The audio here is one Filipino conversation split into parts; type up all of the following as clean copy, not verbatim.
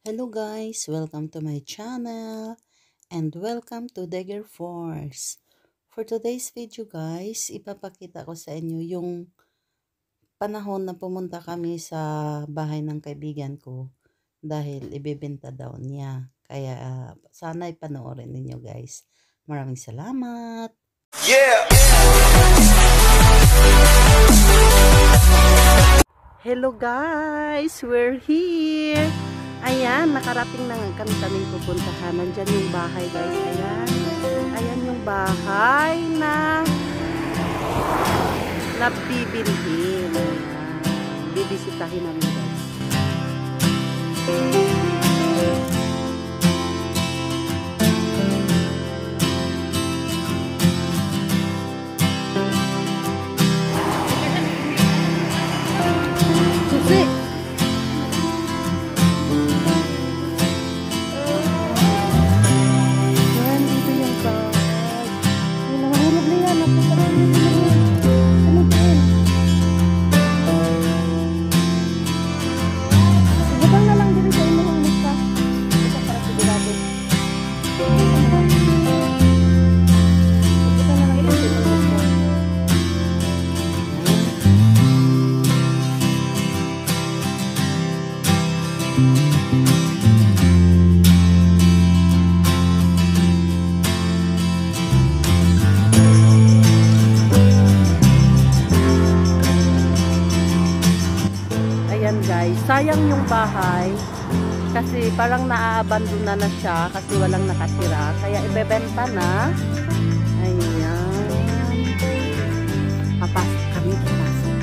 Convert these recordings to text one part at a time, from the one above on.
Hello guys, welcome to my channel and welcome to Dagger Force. For today's video guys, ipapakita ko sa inyo yung panahon na pumunta kami sa bahay ng kaibigan ko dahil ibebenta daw niya. Kaya sana ipanoorin ninyo guys. Maraming salamat! Yeah! Hello guys, we're here! Ayan, nakarating na kami pupuntahan. Nandyan yung bahay guys. Ayan. Ayan yung bahay na bibilhin. Ayan. Bibisitahin namin guys. Susi! Guys, sayang yung bahay kasi parang naaabandona na siya kasi walang nakatira kaya ibebenta na. Ayan, papasok kami, papasok.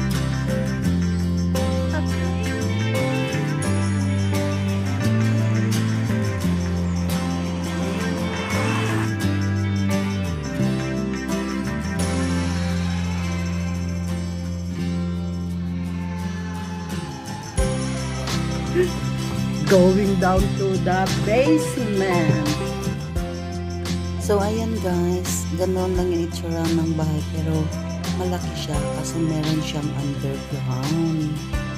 Going down to the basement. So ayan guys, ganoon lang yung itsura ng bahay pero malaki siya kasi meron siyang underground.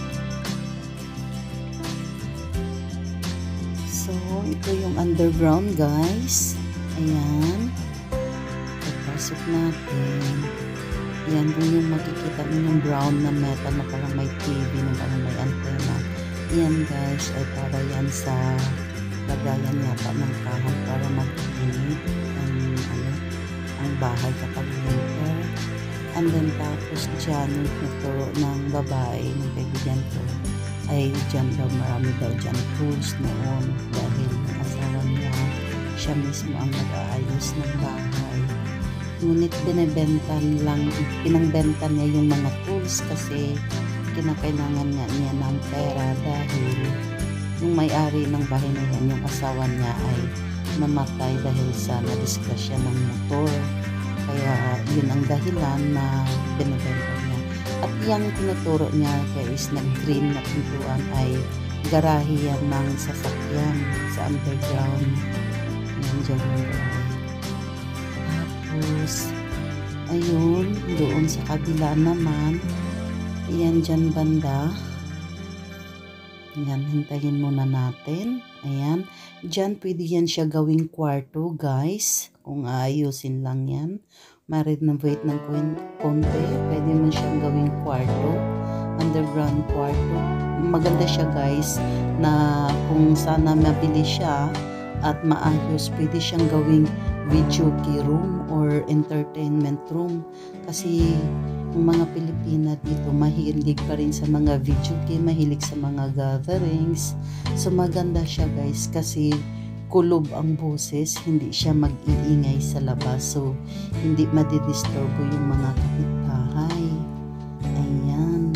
So ito yung underground guys. Ayan. Papasok natin. Ayan yung makikita niyo yung brown na metal na parang may TV na parang may antenna. Yan guys ay para yan sa lagayan yata ng kahan para mag-init ang bahay kapag winter. And then tapos dyan yung tuturo ng babae ng kaibigan ko ay dyan daw marami daw dyan tools noon dahil ang asawa niya siya mismo ang nag-aayos ng bahay. Ngunit pinangbenta niya yung mga tools kasi kinakailangan nga niya ng pera dahil yung may-ari ng bahay na yan, yung asawa niya ay namatay dahil sa nadisgrasya ng motor. Kaya yun ang dahilan na binibenta niya. At yung tinuturo niya guys na green na pintuan ay garahe yan ng sasakyan sa underground. Yan dyan yung garahe. Tapos ayun, doon sa kabila naman ayan dyan banda. Ayan, hintayin muna natin. Ayan. Dyan pwede yan siya gawing kwarto guys. Kung aayusin lang yan. Ma-renovate ng konti. Pwede mo siyang gawing kwarto. Underground kwarto. Maganda siya guys na kung sana mabili siya at maayos, pwede siyang gawing video key room or entertainment room. Kasi yung mga Pilipina dito mahilig pa rin sa mga video game, mahilig sa mga gatherings. So maganda siya guys kasi kulob ang boses, hindi siya mag-iingay sa labas. So hindi madidisturbo yung mga kapitbahay. Ayan.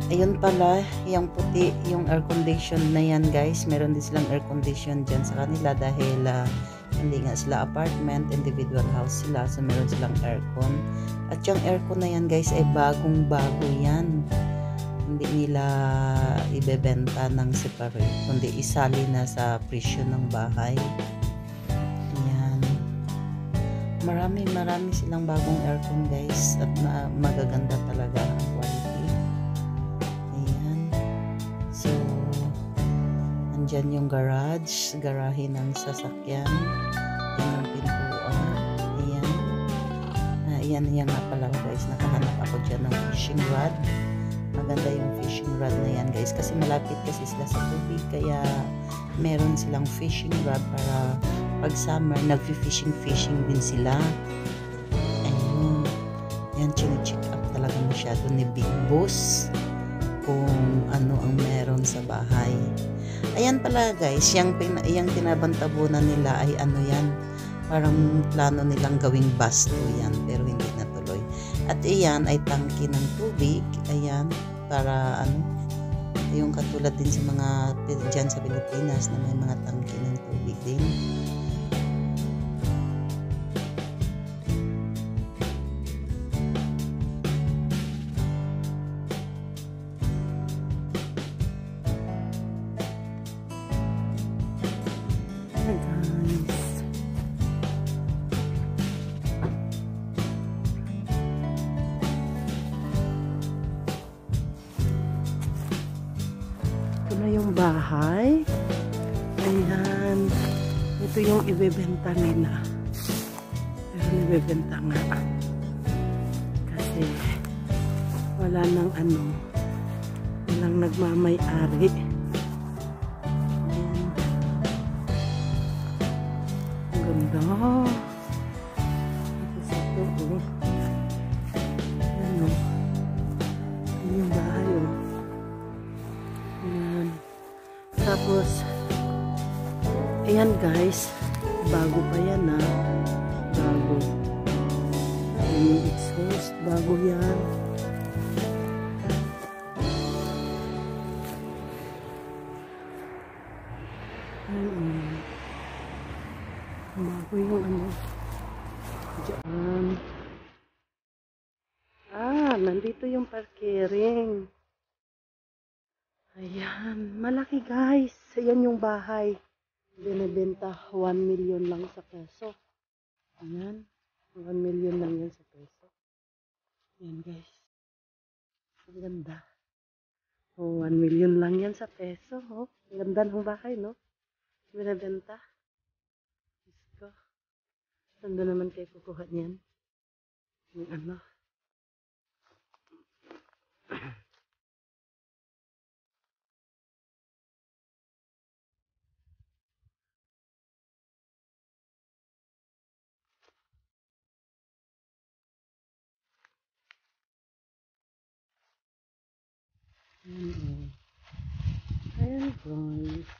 Ayun pala, yung puti, yung air condition na yan guys. Meron din silang air condition dyan sa kanila dahil hindi nga sila apartment, individual house sila. So meron silang aircon. At yung aircon na yan guys ay bagong-bago yan. Hindi nila ibebenta ng separate, kundi isali na sa presyo ng bahay. Ayan. Marami silang bagong aircon guys at magaganda talaga ang quality. Ayan. So, andyan yung garahe ng sasakyan. Ayan yung pintuan. Ayan. Ayan nga pala guys, nakahanap ako dyan ng fishing rod. Maganda yung fishing rod na yan guys kasi malapit kasi sila sa tubig kaya meron silang fishing rod para pag summer nagfi-fishing din sila. Ayun. Yan, chine-check up talaga masyado ni Big Boss kung ano ang meron sa bahay. Ayan pala guys, yung tinabantabunan nila ay ano yan, parang plano nilang gawing basto yan pero hindi natuloy. At iyan ay tangke ng tubig. Ayan, para ano, yung katulad din sa mga dyan sa Pilipinas na may mga tangke ng tubig din. Ito na yung bahay. Ayan. Ito yung ibebenta nila. Pero ibebenta nga. Kasi wala nang ano. Walang nagmamay-ari. Ayan. Ang ganda. Ito sa ito. Oh. Ayan o. Ayan yung bahay o. Ayan. Tapos, ayan guys, bago pa yan ha. Bago. Ayan yung exhaust, bago yan. Ayan. Bago yung ano. Diyan. Nandito yung parkering. Ayan, malaki guys. Ayan yung bahay. Binibenta 1 million lang sa peso. Ayan, 1 million lang yan sa peso. Ayan guys. Ang ganda. Oh, 1 million lang yan sa peso. Oh, ang ganda ng bahay, no? Binibenta. Let's go. Saan naman kayo kukuha niyan? Yung ano? Ayan guys.